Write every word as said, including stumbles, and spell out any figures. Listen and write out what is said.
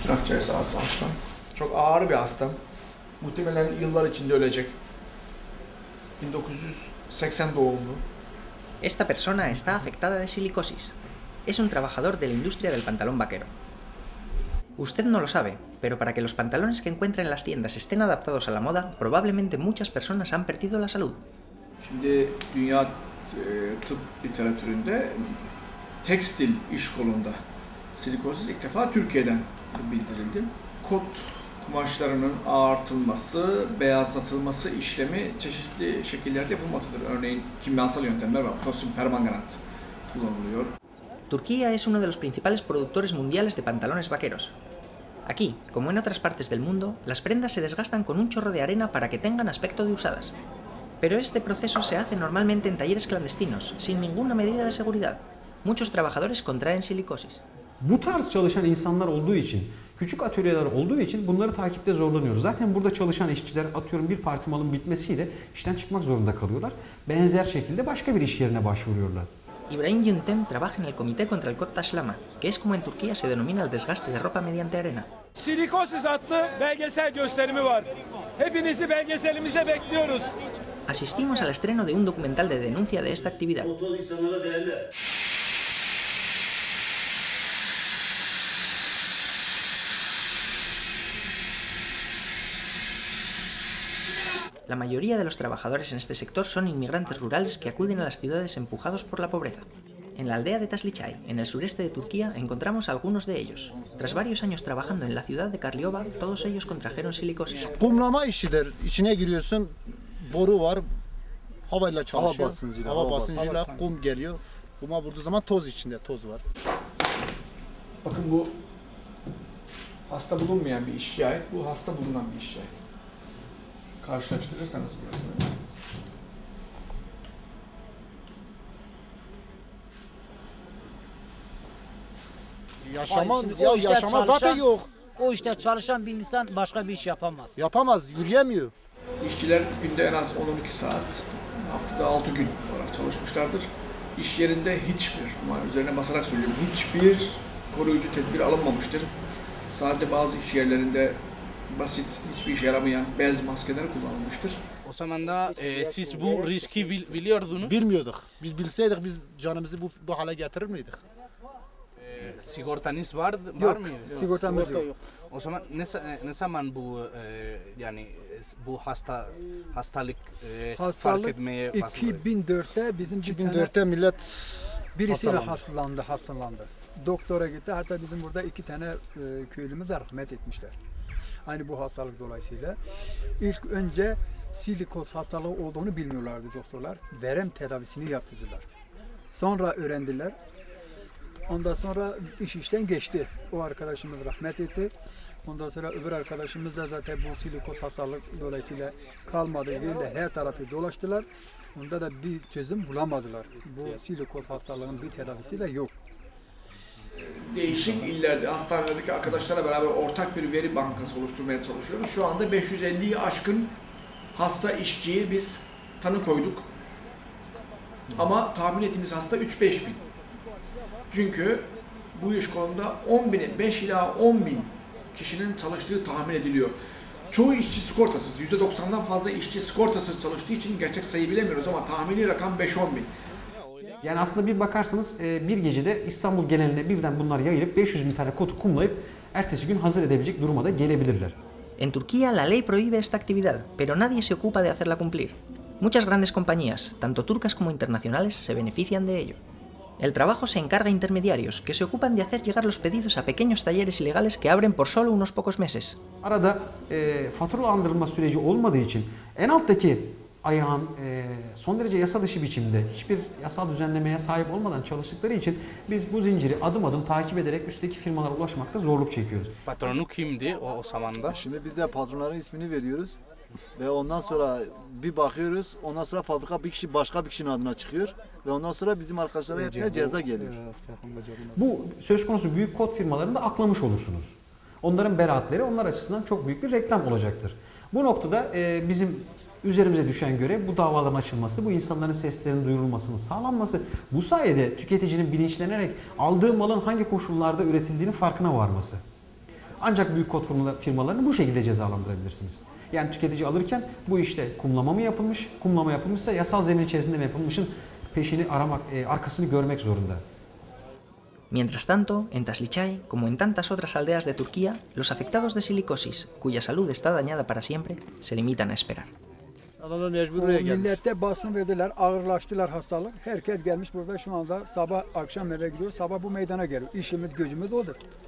Akciğer sağlığı hastam. Çok ağır bir hastam. Muhtemelen yıllar içinde ölecek. bin dokuz yüz seksen doğumlu. Esta persona está afectada de silicosis. Es un trabajador de la industria del pantalón vaquero. Usted no lo sabe, pero para que los pantalones que encuentra en las tiendas estén adaptados a la moda, probablemente muchas personas han perdido la salud. Şimdi dünya e, tıp literatüründe tekstil iş kolunda silikozis ilk defa Türkiye'den bildirildi. Kot kumaşlarının ağartılması, beyazlatılması işlemi çeşitli şekillerde yapılmaktadır. Örneğin kimyasal yöntemler var. Potasyum permanganat kullanılıyor. Turquía es uno de los principales productores mundiales de pantalones vaqueros. Aquí, como en otras partes del mundo, las prendas se desgastan con un chorro de arena para que tengan aspecto de usadas. Pero este proceso se hace normalmente en talleres clandestinos, sin ninguna medida de seguridad. Muchos trabajadores contraen silicosis. Bu tarz çalışan insanlar olduğu için, küçük atölyeler olduğu için bunları takipte zorlanıyoruz. Zaten burada çalışan işçiler atıyorum bir parti malın bitmesiyle işten çıkmak zorunda kalıyorlar. Benzer şekilde başka bir iş yerine başvuruyorlar. Ibrahim Yuntem trabaja en el Comité contra el Kot Taşlama, que es como en Turquía se denomina el desgaste de ropa mediante arena. Silikosis adlı belgesel gösterimi var. Hepinizi belgeselimize bekliyoruz. Asistimos al estreno de un documental de denuncia de esta actividad. La mayoría de los trabajadores en este sector son inmigrantes rurales que acuden a las ciudades empujados por la pobreza. En la aldea de Taslicay, en el sureste de Turquía, encontramos a algunos de ellos. Tras varios años trabajando en la ciudad de Karlioba, todos ellos contrajeron silicosis. Kumlama işidir. İçine giriyorsun, boru var, havayla çalışıyor. Hava basıncıyla, hava hava basıncıyla kum geliyor. Kuma vurduğu zaman toz içinde, toz var. Bakın bu hasta bulunmayan bir işçiye ait, bu hasta bulunan bir işçiye ait. Karşılaştırırsanız burasını. Yaşama, Şimdi ya o işte yaşama zaten çalışan- yok. O işte çalışan bir insan başka bir iş yapamaz. Yapamaz, yürüyemiyor. İşçiler günde en az on on iki saat, haftada altı gün olarak çalışmışlardır. İş yerinde hiçbir, ama üzerine basarak söylüyorum, hiçbir koruyucu tedbir alınmamıştır. Sadece bazı iş yerlerinde basit, hiçbir işe yaramayan bez maskeleri kullanılmıştır. O zaman da e, siz bu riski bil, biliyordunuz. Bilmiyorduk. Biz bilseydik biz canımızı bu, bu hale getirir miydik? E, sigortanız var, var mıydı? Sigortamız yok. O zaman ne, ne zaman bu e, yani bu hasta hastalık e, fark Hastalık etmeye başladı? iki bin dörtte bizim bir iki bin tane dörtte millet birisiyle hastalandı. hastalandı, hastalandı. Doktora gitti. Hatta bizim burada iki tane e, köylümüz de rahmet etmişler. Aynı bu hastalık dolayısıyla. İlk önce silikoz hastalığı olduğunu bilmiyorlardı doktorlar. Verem tedavisini yaptırdılar. Sonra öğrendiler. Ondan sonra iş işten geçti. O arkadaşımız rahmet etti. Ondan sonra öbür arkadaşımız da zaten bu silikoz hastalık dolayısıyla kalmadı değil de her tarafı dolaştılar. Onda da bir çözüm bulamadılar. Bu silikoz hastalığının bir tedavisi de yok. Değişik illerde, hastanelerdeki arkadaşlarla beraber ortak bir veri bankası oluşturmaya çalışıyoruz. Şu anda beş yüz elliyi aşkın hasta işçiyi biz tanı koyduk. Ama tahmin ettiğimiz hasta üç beş bin. Çünkü bu iş konuda on bin, beş ila on bin kişinin çalıştığı tahmin ediliyor. Çoğu işçi sigortasız, yüzde doksandan fazla işçi sigortasız çalıştığı için gerçek sayı bilemiyoruz ama tahmini rakam beş on bin. Yani aslında bir bakarsanız bir gecede İstanbul geneline birden bunlar yayılıp beş yüz bin tane kotu kumlayıp ertesi gün hazır edebilecek duruma da gelebilirler. En Turquía la ley prohíbe esta actividad, pero nadie se ocupa de hacerla cumplir. Muchas grandes compañías, tanto turcas como internacionales, se benefician de ello. El trabajo se encarga a intermediarios, que se ocupan de hacer llegar los pedidos a pequeños talleres ilegales que abren por solo unos pocos meses. Arada e, faturalandırılma süreci olmadığı için en alttaki ayağın e, son derece yasa dışı biçimde hiçbir yasal düzenlemeye sahip olmadan çalıştıkları için biz bu zinciri adım adım takip ederek üstteki firmalara ulaşmakta zorluk çekiyoruz. Patronu kimdi o, o zaman da? Şimdi biz de patronların ismini veriyoruz. Ve ondan sonra bir bakıyoruz, ondan sonra fabrika bir kişi başka bir kişinin adına çıkıyor ve ondan sonra bizim arkadaşlara hepsine ceza geliyor. Bu söz konusu büyük kod firmalarını da aklamış olursunuz. Onların beraatleri onlar açısından çok büyük bir reklam olacaktır. Bu noktada e, bizim üzerimize düşen görev bu davaların açılması, bu insanların seslerinin duyurulmasının sağlanması, bu sayede tüketicinin bilinçlenerek aldığı malın hangi koşullarda üretildiğinin farkına varması. Ancak büyük kod firmalar- firmalarını bu şekilde cezalandırabilirsiniz. Yani tüketici alırken bu işte kumlama mı yapılmış, kumlama yapılmışsa yasal zemin içerisinde mi yapılmışın peşini aramak, e, arkasını görmek zorunda. Mientras tanto, en Taslicay, como en tantas otras aldeas de Turquía, los afectados de silicosis, cuya salud está dañada para siempre, se limitan a esperar. Adamlar mecbur O buraya gelmiş. millette basın verdiler, ağırlaştılar hastalık. Herkes gelmiş burada şu anda sabah akşam eve gidiyor, sabah bu meydana geliyor. İşimiz gücümüz odur.